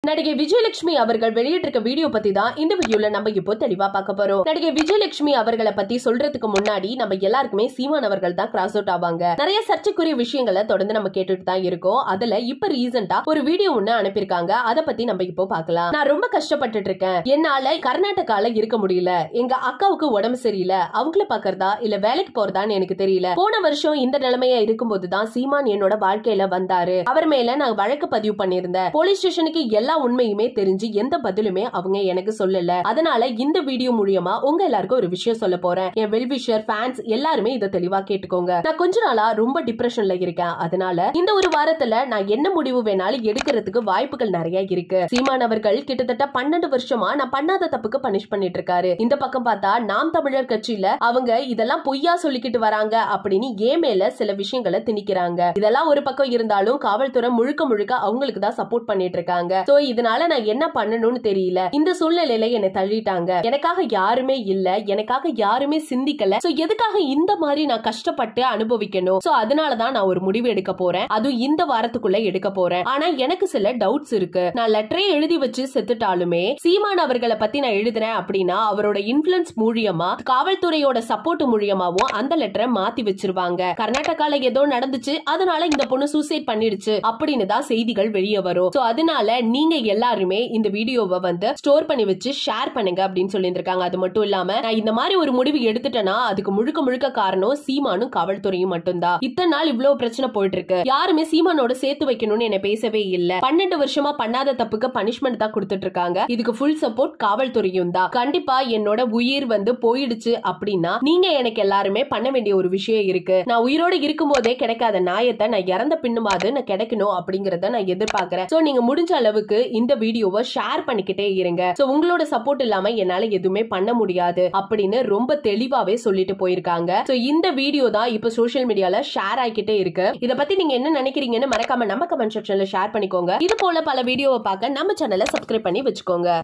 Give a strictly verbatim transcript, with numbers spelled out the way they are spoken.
நடிகை விஜயலட்சுமி அவர்கள் வெளியிட்டிருக்க வீடியோ பத்தி தான் இந்த வீடியோல நம்ம இப்போ தெளிவா பார்க்க போறோம். நடிகை விஜயலட்சுமி அவர்களை பத்தி சொல்றதுக்கு முன்னாடி நம்ம எல்லாருக்குமே சீமான் அவர்கள் தான் கிராஸ் அவுட் ஆவாங்க. நிறைய சர்ச்சைக்குரிய விஷயங்களை தொடர்ந்து நம்ம கேட்டுட்டு தான் இருக்கோம். அதுல இப்ப ரீசெண்டா ஒரு வீடியோ ஒண்ணு அனுப்பியிருக்காங்க. அதை பத்தி நம்ம இப்போ பார்க்கலாம். நான் ரொம்ப கஷ்டப்பட்டுட்டு இருக்கேன். என்னால கர்நாடகால இருக்க முடியல. எங்க அக்காவுக்கு உடம்பு சரியில்லை. அவங்கள பாக்குறதா இல்ல வேலைக்கு போறதான்னு எனக்கு தெரியல. போன வருஷம் இந்த நிலைமையா இருக்கும்போது தான் சீமான் என்னோட வாழ்க்கையில வந்தாரு. அவர் மேல நான் வழக்கு பதிவு பண்ணிருந்தேன். போலீஸ் ஸ்டேஷனுக்கு எல்லா உண்மையுமே தெரிஞ்சு எந்த பதிலுமே அவங்க எனக்கு சொல்லல. அதனால இந்த வீடியோ மூலமா உங்க எல்லாருக்கும் ஒரு விஷயம் சொல்ல போறேன். என் வெல்விஷர் ஃபேன்ஸ் எல்லாருமே இதை தெளிவா கேட்டுக்கோங்க. நான் கொஞ்ச நாளா ரொம்ப டிப்ரெஷன்ல இருக்கேன். அதனால இந்த ஒரு வாரத்துல நான் என்ன முடிவு வேணாலும் எடுக்கிறதுக்கு வாய்ப்புகள் நிறைய இருக்கு. சீமான் அவர்கள் கிட்டத்தட்ட பன்னெண்டு வருஷமா நான் பண்ணாத தப்புக்கு பனிஷ் பண்ணிட்டு இருக்காரு. இந்த பக்கம் பார்த்தா நாம் தமிழர் கட்சியில அவங்க இதெல்லாம் பொய்யா சொல்லிக்கிட்டு வராங்க அப்படின்னு ஏன் மேல சில விஷயங்களை திணிக்கிறாங்க. இதெல்லாம் ஒரு பக்கம் இருந்தாலும் காவல்துறை முழுக்க முழுக்க அவங்களுக்கு தான் சப்போர்ட் பண்ணிட்டு இருக்காங்க. சோ இதனால நான் என்ன பண்ணணும்னு தெரியல. இந்த சூழ்நிலையில என்னை தள்ளிட்டாங்க. எனக்காக யாருமே இல்ல. எனக்காக யாருமே சிந்திக்கல. சோ எதுக்காக இந்த மாதிரி நான் கஷ்டப்பட்டு அனுபவிக்கணும்? சோ அதனாலதான் நான் ஒரு முடிவு எடுக்க போறேன். அதுவும் இந்த வாரத்துக்குள்ள எடுக்க போறேன். ஆனா எனக்கு சில டவுட்ஸ் இருக்கு. நான் லெட்டரே எழுதி வச்சு செத்துட்டாலுமே சீமான் அவர்களை பத்தி நான் எழுதுறேன் அப்படின்னா அவரோட இன்ஃபுளுன்ஸ் மூலியமா காவல்துறையோட சப்போர்ட் மூலியமாவும் அந்த லெட்டரை மாத்தி வச்சிருவாங்க. கர்நாடகால ஏதோ நடந்துச்சு, அதனால இந்த பொண்ணு சூசைட் பண்ணிடுச்சு அப்படின்னு தான் செய்திகள் வெளியே வரும். சோ அதனால நீங்க எல்லாருமே இந்த வீடியோவை வந்து ஸ்டோர் பண்ணி வச்சு ஷேர் பண்ணுங்க அப்படின்னு சொல்லியிருக்காங்க. அது மட்டும் இல்லாம நான் இந்த மாதிரி ஒரு முடிவு எடுத்துட்டேன்னா அதுக்கு முழுக்க முழுக்க காரணம் சீமானும் காவல்துறையும் மட்டும்தான். இத்தனை நாள் இவ்வளவு பிரச்சனை போயிட்டு இருக்கு. யாருமே சீமானோட சேர்த்து வைக்கணும்னு என்ன பேசவே இல்ல. பன்னெண்டு வருஷமா பண்ணாத தப்புக்கு பனிஷ்மெண்ட் தான் கொடுத்துட்டு இருக்காங்க. இதுக்கு ஃபுல் சப்போர்ட் காவல்துறையும் தான். கண்டிப்பா என்னோட உயிர் வந்து போயிடுச்சு அப்படின்னா நீங்க எனக்கு எல்லாருமே பண்ண வேண்டிய ஒரு விஷயம் இருக்கு. நான் உயிரோட இருக்கும் போதே கிடைக்காத நியாயத்தை நான் இறந்த பின்னுமாது நான் கிடைக்கணும் அப்படிங்கறத நான் எதிர்பார்க்கிறேன். சோ நீங்க முடிஞ்ச அளவுக்கு இந்த வீடியோவை ஷேர் பண்ணிக்கிட்டே இருங்க. சோ உங்களோட சப்போர்ட் இல்லாம என்னால எதுவுமே பண்ண முடியாது அப்படின்னு ரொம்ப தெளிவாவே சொல்லிட்டு போயிருக்காங்க. சோ இந்த வீடியோ தான் இப்ப சோஷியல் மீடியால ஷேர் ஆகிக்கிட்டே இருக்கு. இத பத்தி நீங்க என்ன நினைக்கிறீங்கன்னு மறக்காம நம்ம கமெண்ட் செக்ஷன்ல ஷேர் பண்ணிக்கோங்க. இது போல பல வீடியோவை பார்க்க நம்ம சேனலை சப்ஸ்கிரைப் பண்ணி வச்சுக்கோங்க.